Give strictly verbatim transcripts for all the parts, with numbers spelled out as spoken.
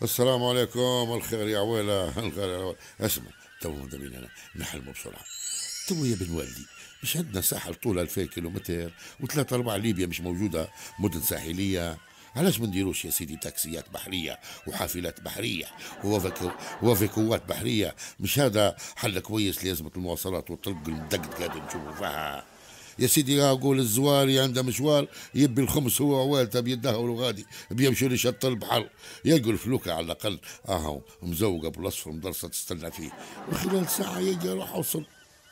السلام عليكم، الخير يا عويلة، الخير يا عويلة. اسمع، تو مدبين انا نحلموا بسرعة. تو يا بن والدي، مش عندنا ساحل طول ألفين كيلومتر وثلاثة أربعة ليبيا مش موجودة مدن ساحلية؟ علاش ما نديروش يا سيدي تاكسيات بحرية وحافلات بحرية وفيكو وفيكوات بحرية؟ مش هذا حل كويس لأزمة المواصلات والطرق المدقدقة قاعدين نشوفوا فيها؟ يا سيدي اقول الزواري عنده مشوار يبي الخمس هو ووالده بيدهولوا غادي بيمشوا لشط البحر، يلقوا الفلوكة على الاقل اهو مزوقه بالاصفر مدرسه تستنى فيه، وخلال ساعه يجي يروح اوصل.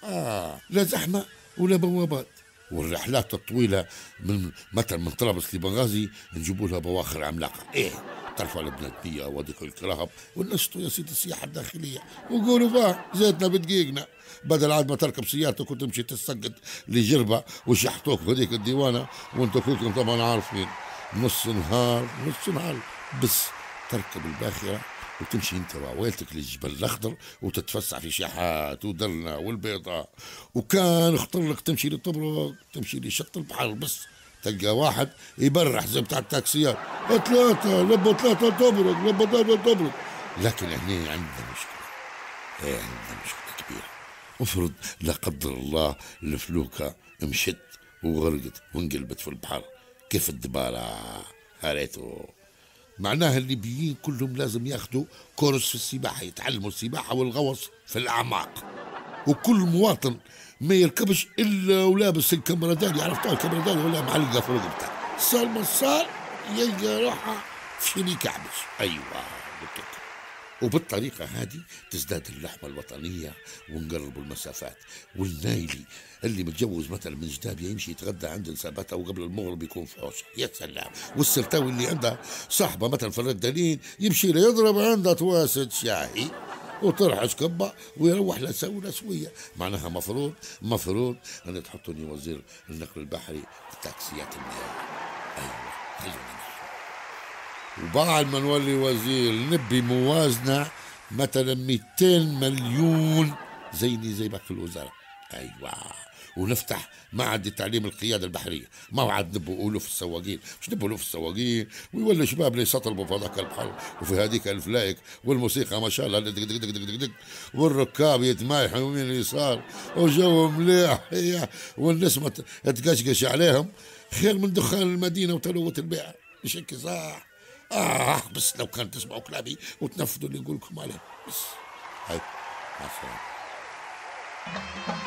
اه لا زحمه ولا بوابات. والرحلات الطويله من مثلا من طرابلس لبنغازي نجيبوا لها بواخر عملاقه، ايه ترفع البلدية وضيق الكرهب ونشطوا يا سيدي السياحة الداخلية وقولوا فاه زيتنا بدقيقنا، بدل عاد ما تركب سيارتك وتمشي تسقط لجربة وشحطوك في هذيك الديوانة وانتم كلكم طبعا عارفين نص نهار نص نهار بس تركب الباخرة وتمشي انت وعويلتك للجبل الاخضر وتتفسح في شاحات ودرنا والبيضاء، وكان خطر لك تمشي لطبرق تمشي لشط البحر بس تلقى واحد يبرح زي بتاع التاكسيات، ثلاثة لبوا ثلاثة تبرق لبوا ثلاثة تبرق. لكن هنا عندنا مشكلة، ايه عندنا مشكلة كبيرة. افرض لا قدر الله الفلوكة مشت وغرقت وانقلبت في البحر، كيف الدبارة؟ هريتو. معناها الليبيين كلهم لازم ياخذوا كورس في السباحة، يتعلموا السباحة والغوص في الأعماق، وكل مواطن ما يركبش الا ولابس الكمردان، عرفتها الكمردان ولا معلقه في رقبته، صار ما صار يلقى روحه في شني كعبش. ايوه قلت. وبالطريقه هذه تزداد اللحمه الوطنيه ونقربوا المسافات. والنايلي اللي متجوز مثلا من جدابيا يمشي يتغدى عند نسابته وقبل المغرب يكون في حوشه، يا سلام. والسرتاوي اللي عنده صاحبه مثلا في الردالين يمشي له يضرب عنده تواسد شاهي وطرحش كبه ويروح لسوي شويه. معناها مفروض مفروض ان تحطوني وزير النقل البحري في التاكسيات المياه. ايوه خلونا. وبعد ما نولي وزير نبي موازنه مثلا مئتين مليون زيني زي باقي الوزراء. ايوه. ونفتح معهد لتعليم القياده البحريه، ما وعد نبوا الوف السواقين، مش نبوا الوف السواقين ويولي شباب يسطلبوا في هذاك البحر وفي هذيك الفلايك والموسيقى ما شاء الله دق دق دق دق دق والركاب يتمايحوا يمين يسار وجو مليح والنسمه تقشقش عليهم، خير من دخان المدينه وتلوث البيئه. مش هيك صح؟ اه بس لو كان تسمعوا كلامي وتنفذوا اللي نقول لكم عليه بس. هاي مع السلامه.